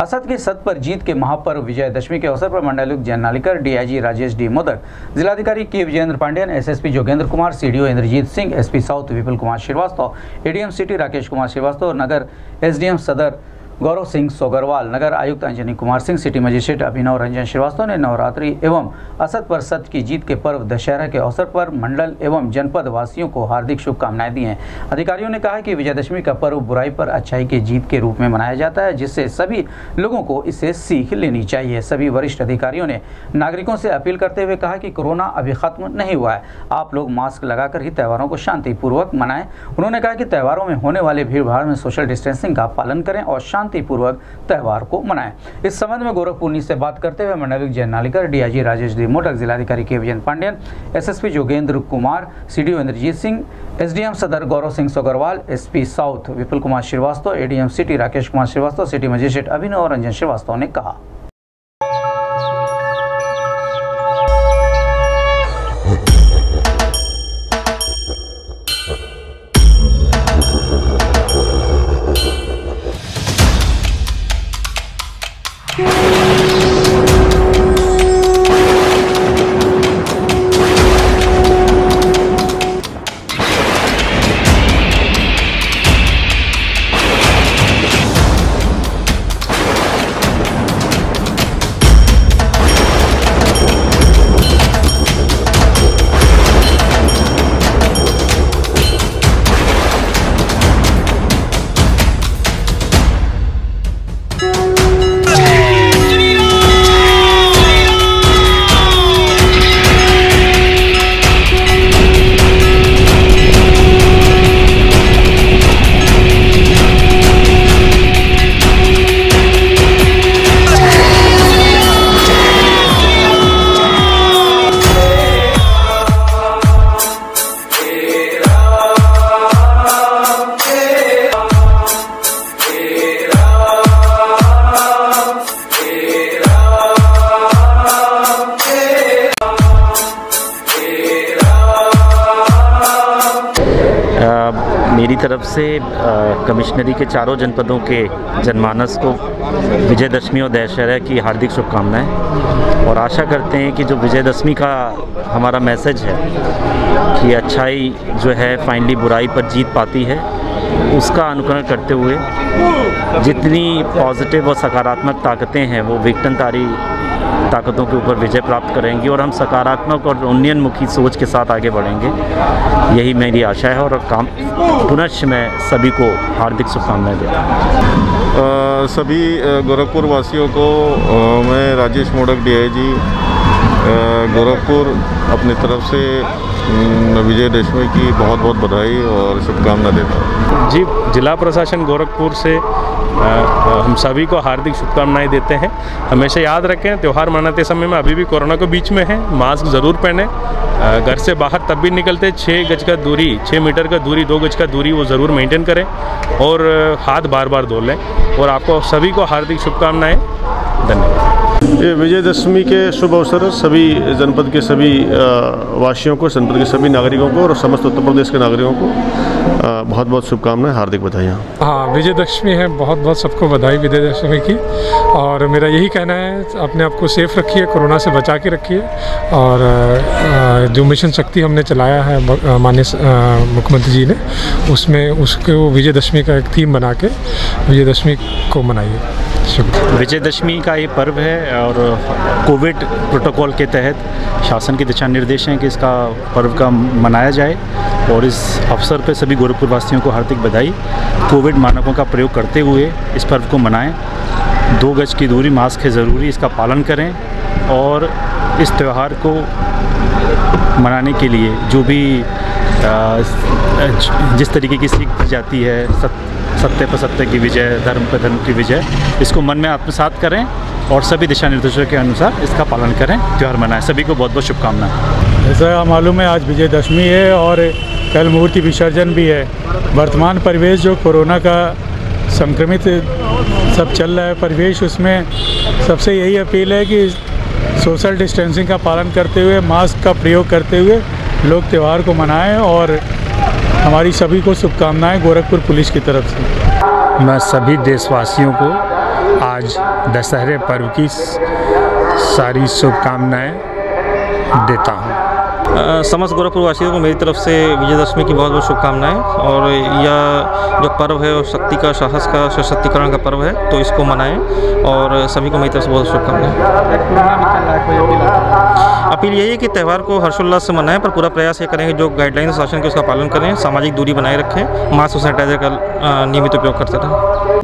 असत की सत पर जीत के महापर्व विजयदशमी के अवसर पर मंडलायुक्त जयंत नार्लिकर, डीआईजी राजेश डी मोदक, जिलाधिकारी K Vijendra Pandian, SSP Jogendra Kumar, CDO Indrajit Singh, SP south Vipul Kumar Srivastava, ADM city Rakesh Kumar Srivastava, नगर एसडीएम सदर गौरव सिंह सोगरवाल, नगर आयुक्त अंजनी कुमार सिंह, सिटी मजिस्ट्रेट अभिनव रंजन श्रीवास्तव ने नवरात्रि एवं असत पर सत की जीत के पर्व दशहरा के अवसर पर मंडल एवं जनपद वासियों को हार्दिक शुभकामनाएं दी हैं। अधिकारियों ने कहा कि विजयदशमी का पर्व बुराई पर अच्छाई की जीत के रूप में मनाया जाता है, जिससे सभी लोगों को इससे सीख लेनी चाहिए। सभी वरिष्ठ अधिकारियों ने नागरिकों से अपील करते हुए कहा कि कोरोना अभी खत्म नहीं हुआ है, आप लोग मास्क लगाकर ही त्योहारों को शांतिपूर्वक मनाएं। उन्होंने कहा कि त्योहारों में होने वाले भीड़भाड़ में सोशल डिस्टेंसिंग का पालन करें और शांतिपूर्वक त्योहार को मनाएं। इस संबंध में गोरखपुर से बात करते हुए मंडलायुक्त जयंत नार्लिकर, डीआईजी राजेश डी मोदक, जिलाधिकारी K Vijendra Pandian, SSP Jogendra Kumar, CDO Indrajit Singh, SDM Sadar Gaurav Singh Sogarwal, SP south Vipul Kumar Srivastava, ADM city Rakesh Kumar Srivastava, city magistrate Abhinav Ranjan Srivastava ने कहा। मेरी तरफ से कमिश्नरी के चारों जनपदों के जनमानस को विजयदशमी और दशहरा की हार्दिक शुभकामनाएं और आशा करते हैं कि जो विजयदशमी का हमारा मैसेज है कि अच्छाई जो है फाइनली बुराई पर जीत पाती है, उसका अनुकरण करते हुए जितनी पॉजिटिव और सकारात्मक ताकतें हैं वो विघटनकारी ताकतों के ऊपर विजय प्राप्त करेंगी और हम सकारात्मक और उन्नयनमुखी सोच के साथ आगे बढ़ेंगे, यही मेरी आशा है। और पुनश्च मैं सभी को हार्दिक शुभकामनाएं देता हूँ। सभी गोरखपुर वासियों को मैं राजेश मोदक, डीआईजी गोरखपुर अपनी तरफ से विजयदशमी की बहुत बहुत बधाई और शुभकामना देता हूँ। जी, जिला प्रशासन गोरखपुर से हम सभी को हार्दिक शुभकामनाएं देते हैं। हमेशा याद रखें, त्यौहार मनाते समय में अभी भी कोरोना को बीच में है, मास्क ज़रूर पहने, घर से बाहर तब भी निकलते 6 गज का दूरी, 6 मीटर का दूरी, 2 गज का दूरी वो ज़रूर मेंटेन करें और हाथ बार बार धो लें। और आपको सभी को हार्दिक शुभकामनाएं। धन्यवाद। ये विजयदशमी के शुभ अवसर सभी जनपद के सभी वासियों को, जनपद के सभी नागरिकों को और समस्त उत्तर प्रदेश के नागरिकों को बहुत बहुत शुभकामनाएं, हार्दिक बधाइयाँ। हाँ, विजयदशमी है, बहुत बहुत सबको बधाई विजयदशमी की। और मेरा यही कहना है, अपने आप को सेफ रखिए, कोरोना से बचा के रखिए। और जो मिशन शक्ति हमने चलाया है माननीय मुख्यमंत्री जी ने, उसमें उसको विजयदशमी का एक थीम बना के विजयदशमी को मनाइए। विजयदशमी का ये पर्व है और कोविड प्रोटोकॉल के तहत शासन के दिशा निर्देश हैं कि इसका पर्व का मनाया जाए और इस अवसर पर सभी गोरखपुर वासियों को हार्दिक बधाई। कोविड मानकों का प्रयोग करते हुए इस पर्व को मनाएं, 2 गज की दूरी, मास्क है ज़रूरी, इसका पालन करें और इस त्यौहार को मनाने के लिए जो भी जिस तरीके की सीख दी जाती है, सत्य पर सत्य की विजय, धर्म पर धर्म की विजय, इसको मन में आत्मसात करें और सभी दिशा निर्देशों के अनुसार इसका पालन करें, त्यौहार मनाएं। सभी को बहुत बहुत शुभकामनाएं। जैसा मालूम है, आज विजयदशमी है और कल मूर्ति विसर्जन भी है। वर्तमान परिवेश जो कोरोना का संक्रमित सब चल रहा है परिवेश, उसमें सबसे यही अपील है कि सोशल डिस्टेंसिंग का पालन करते हुए, मास्क का प्रयोग करते हुए लोग त्यौहार को मनाएं और हमारी सभी को शुभकामनाएं गोरखपुर पुलिस की तरफ से। मैं सभी देशवासियों को आज दशहरे पर्व की सारी शुभकामनाएं देता हूँ। समस्त गोरखपुर वासियों को मेरी तरफ से विजयदशमी की बहुत बहुत शुभकामनाएं। और यह जो पर्व है वो शक्ति का, साहस का, सशक्तिकरण का पर्व है, तो इसको मनाएं और सभी को मेरी तरफ से बहुत शुभकामनाएं। अपील यही है कि त्यौहार को हर्षोल्लास से मनाएं, पर पूरा प्रयास ये करें कि जो गाइडलाइंस शासन के उसका पालन करें, सामाजिक दूरी बनाए रखें, मास्क और सैनिटाइजर का नियमित उपयोग करते रहें।